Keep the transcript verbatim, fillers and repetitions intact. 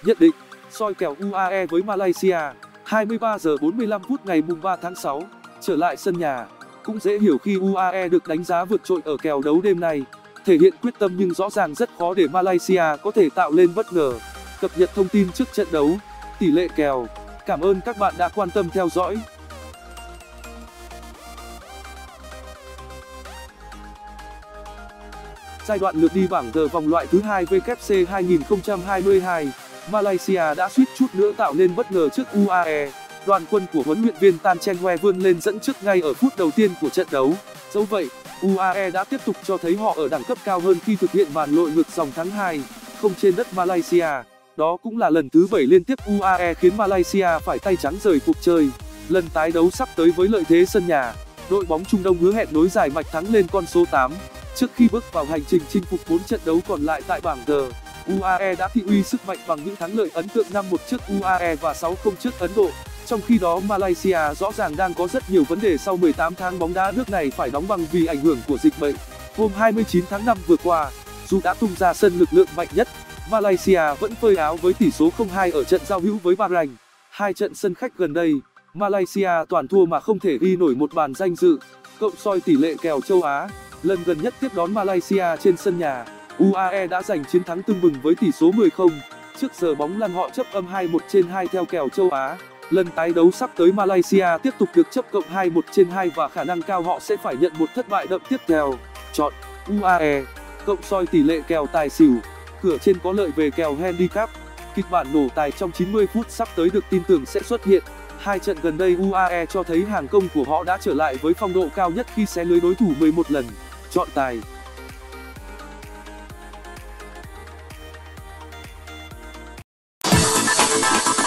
Nhận định, soi kèo u a e với Malaysia, hai mươi ba giờ bốn mươi lăm phút ngày mùng ba tháng sáu, trở lại sân nhà. Cũng dễ hiểu khi u a e được đánh giá vượt trội ở kèo đấu đêm nay. Thể hiện quyết tâm nhưng rõ ràng rất khó để Malaysia có thể tạo lên bất ngờ. Cập nhật thông tin trước trận đấu, tỷ lệ kèo. Cảm ơn các bạn đã quan tâm theo dõi. Giai đoạn lượt đi bảng G vòng loại thứ hai W C hai không hai hai, Malaysia đã suýt chút nữa tạo nên bất ngờ trước u a e. Đoàn quân của huấn luyện viên Tan Cheng Hoe vươn lên dẫn trước ngay ở phút đầu tiên của trận đấu. Dẫu vậy, u a e đã tiếp tục cho thấy họ ở đẳng cấp cao hơn khi thực hiện màn lội ngược dòng thắng hai không trên đất Malaysia. Đó cũng là lần thứ bảy liên tiếp u a e khiến Malaysia phải tay trắng rời cuộc chơi. Lần tái đấu sắp tới với lợi thế sân nhà, đội bóng Trung Đông hứa hẹn nối dài mạch thắng lên con số tám. Trước khi bước vào hành trình chinh phục bốn trận đấu còn lại tại bảng G, u a e đã thị uy sức mạnh bằng những thắng lợi ấn tượng năm một trước u a e và sáu không trước Ấn Độ. Trong khi đó Malaysia rõ ràng đang có rất nhiều vấn đề sau mười tám tháng bóng đá nước này phải đóng băng vì ảnh hưởng của dịch bệnh. Hôm hai mươi chín tháng năm vừa qua, dù đã tung ra sân lực lượng mạnh nhất, Malaysia vẫn phơi áo với tỷ số không hai ở trận giao hữu với Bahrain. Hai trận sân khách gần đây, Malaysia toàn thua mà không thể ghi nổi một bàn danh dự. Cộng soi tỷ lệ kèo châu Á, lần gần nhất tiếp đón Malaysia trên sân nhà, u a e đã giành chiến thắng tưng bừng với tỷ số mười không. Trước giờ bóng lăn họ chấp âm hai một trên hai theo kèo châu Á. Lần tái đấu sắp tới Malaysia tiếp tục được chấp cộng hai một trên hai và khả năng cao họ sẽ phải nhận một thất bại đậm tiếp theo. Chọn u a e. Cộng soi tỷ lệ kèo tài xỉu. Cửa trên có lợi về kèo handicap. Kịch bản nổ tài trong chín mươi phút sắp tới được tin tưởng sẽ xuất hiện. Hai trận gần đây u a e cho thấy hàng công của họ đã trở lại với phong độ cao nhất khi xé lưới đối thủ mười một lần. Chọn tài. you